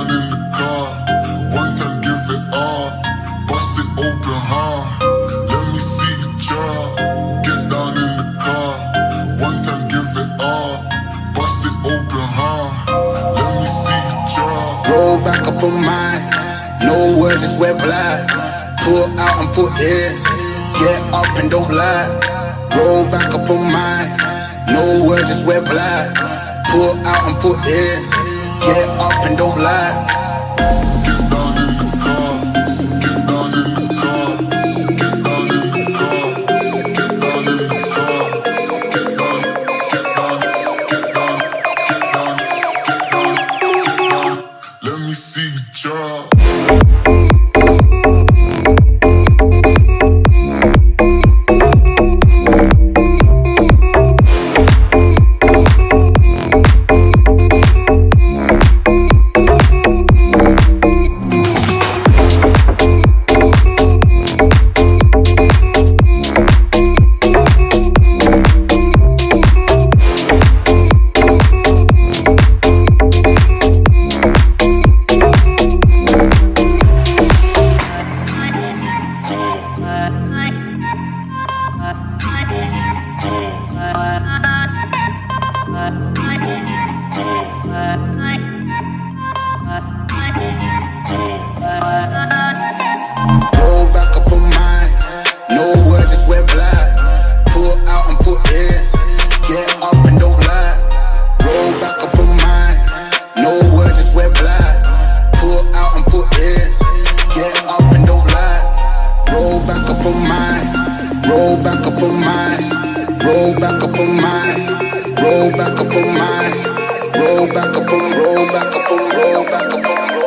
down in the car. One time, give it all. Bust it open hard. Let me see you jaw. Get down in the car. One time, give it all. Bust it open hard. Let me see you jaw. Roll back up on mine. No words, just wet blind. Pull out and put in. Get up and don't lie. Roll back up on mine. No words, just wet blind. Pull out and put in. Get up and don't lie. Get down in the car. Get down in the car. Get down in the car. Get down in the car. Get down, get down, get down, get down, get down, get down. Let me see you jaw. Roll back up on mine. No words, just wet blind. Pull out and put in. Get up and don't lie. Roll back up on mine. No words, just wet blind. Pull out and put in. Get up and don't lie. Roll back up on mine. Roll back up on mine. Roll back up on mine. Roll back up on mine. Roll back up on, roll back up on, roll back up on.